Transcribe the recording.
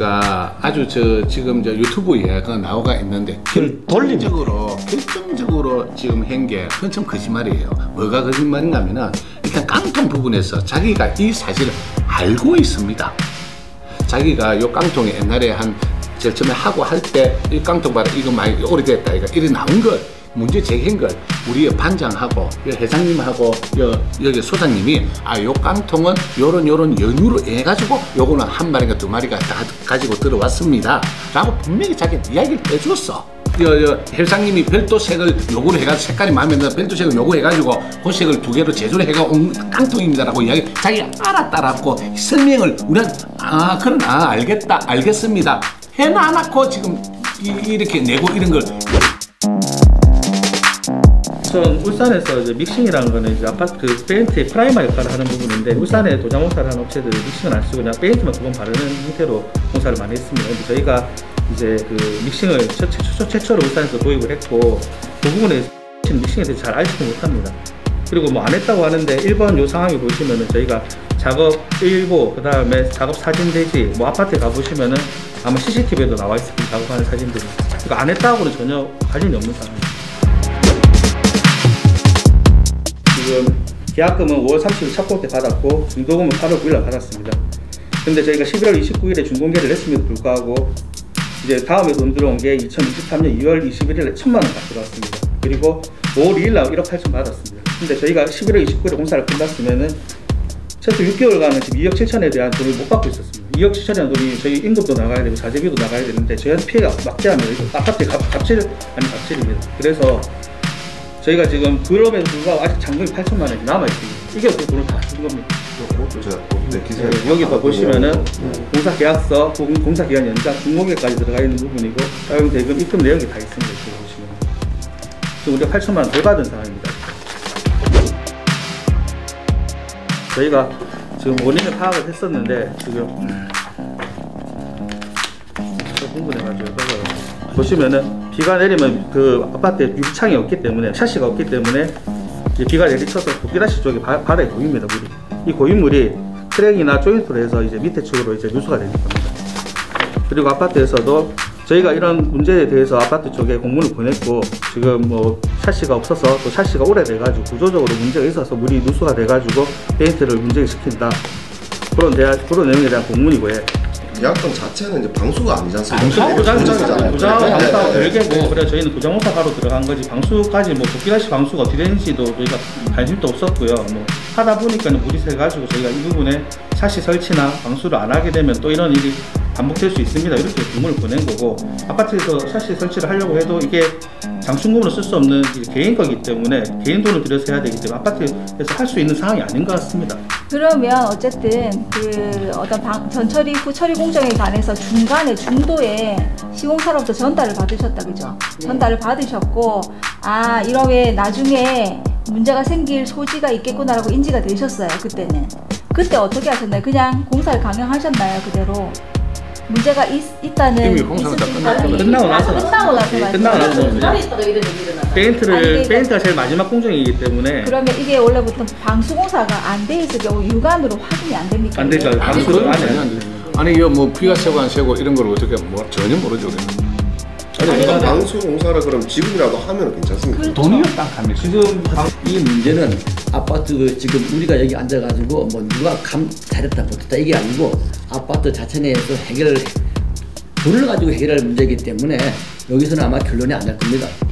씨가 아주 지금 유튜브에 나오가 있는데 결정적으로 지금 한 게 그건 좀 거짓말이에요. 뭐가 거짓말인가면은 일단 깡통 부분에서 자기가 이 사실을 알고 있습니다. 자기가 요 깡통에 옛날에 제일 처음에 하고 할 때 이 깡통 봐라 이거 많이 오래됐다 이거 이래 나온 걸 문제 제기한 걸 우리 반장하고 회장님하고 여기 소장님이 요 깡통은 요런 연유로 해가지고 요거는 한 마리가 두 마리가 다 가지고 들어왔습니다 라고 분명히 자기 이야기를 해줬어. 회장님이 별도 색을 요구를 해가지고 색깔이 마음에 들어 별도 색을 요구해가지고 그 색을 두 개로 제조를 해가 온 깡통입니다 라고 이야기 자기가 알았다라고 설명을 우리는 알겠다 알겠습니다 해놔놓고 지금 이렇게 내고 이런 걸. 우선 울산에서 이제 믹싱이라는 거는 이제 아파트 페인트의 프라이머 역할을 하는 부분인데 울산에 도장공사를 하는 업체들은 믹싱을 안 쓰고 그냥 페인트만 두번 바르는 형태로 공사를 많이 했습니다. 근데 저희가 이제 그 믹싱을 최초로 울산에서 도입을 했고 그 부분에 믹싱에 대해서 잘 알지도 못합니다. 그리고 뭐 안 했다고 하는데 1번 요 상황이 보시면은 저희가 작업 일보 그 다음에 작업 사진 대지 뭐 아파트에 가보시면은 아마 CCTV에도 나와 있을 거예요. 작업하는 사진들이. 그러니까 안 했다고는 전혀 관련이 없는 상황입니다. 지금 계약금은 5월 30일 첫 번째 받았고 중도금은 8월 9일날 받았습니다. 근데 저희가 11월 29일에 준공개를 했음에도 불구하고 이제 다음에 돈 들어온 게 2023년 2월 21일에 1,000만 원 들어왔습니다. 그리고 5월 2일날 1억 8천 받았습니다. 근데 저희가 11월 29일에 공사를 끝났으면은 최소 6개월간은 지금 2억 7천에 대한 돈을 못 받고 있었습니다. 2억 7천이라는 돈이 저희 임금도 나가야 되고 자재비도 나가야 되는데 저희한테 피해가 막대하면 아파트의 갑질입니다. 그래서 저희가 지금 그럼에도 불구하고 아직 잔금이 8천만 원이 남아있습니다. 이게 어떻게 돈을 다 준 겁니까? 여기 보시면은 공사 계약서, 공사 기간 연장, 중공개까지 들어가 있는 부분이고 사용 대금 입금 내역이 다 있습니다. 지금 보시면 지금 우리가 8천만 원 덜 받은 상황입니다. 저희가 지금 원인을 파악을 했었는데 지금 흥분해가지고 보시면은 비가 내리면 그 아파트에 유리창이 없기 때문에 샤시가 없기 때문에 이제 비가 내리쳐서 도끼다시 쪽에 바다에 고입니다. 물이. 이 고인 물이 트랙이나 조인트로 해서 이제 밑에 쪽으로 이제 누수가 되는 겁니다. 그리고 아파트에서도 저희가 이런 문제에 대해서 아파트 쪽에 공문을 보냈고 지금 뭐 샤시가 없어서 또 샤시가 오래돼가지고 구조적으로 문제가 있어서 물이 누수가 돼가지고 페인트를 문제시킨다 그런 내용에 대한 공문이고요. 계약금 자체는 이제 방수가 아니지 않습니까? 도장이잖아요. 도장하고 방수하고 별개고 그래서 저희는 도장공사 바로 들어간 거지 방수까지 뭐 도끼다시 방수가 어떻게 되는지도 저희가 관심도 없었고요. 뭐 하다 보니까는 물이 새가지고 저희가 이 부분에 샤시 설치나 방수를 안 하게 되면 또 이런 일이 반복될 수 있습니다. 이렇게 공문을 보낸 거고 아파트에서 샤시 설치를 하려고 해도 이게 장충금으로 쓸 수 없는 개인 거기 때문에 개인 돈을 들여서 해야 되기 때문에 아파트에서 할 수 있는 상황이 아닌 것 같습니다. 그러면 어쨌든 그 어떤 전처리 후 처리 공정에 관해서 중도에 시공사로부터 전달을 받으셨다 그죠? 네. 전달을 받으셨고 이러면 나중에 문제가 생길 소지가 있겠구나라고 인지가 되셨어요. 그때는. 그때 어떻게 하셨나요? 그냥 공사를 강행하셨나요? 그대로? 문제가 있다는 이미 공사가 다 끝나고 나서 페인트가 제일 마지막 공정이기 때문에 그러면 이게 원래부터 방수공사가 안 돼 있을 경우 육안으로 확인이 안 됩니까? 안 되죠. 방수를 안 해요. 아니 이거 뭐 비가 새고 안 새고 이런 걸 어떻게 전혀 모르죠. 일단 방수 공사를 그럼 지금이라도 하면 괜찮습니다. 그렇죠. 돈이 없다 합니다. 지금 이 문제는 아파트 지금 우리가 여기 앉아가지고 뭐 누가 잘했다 못했다 이게 아니고 아파트 자체 내에서 돈을 가지고 해결할 문제이기 때문에 여기서는 아마 결론이 안 날 겁니다.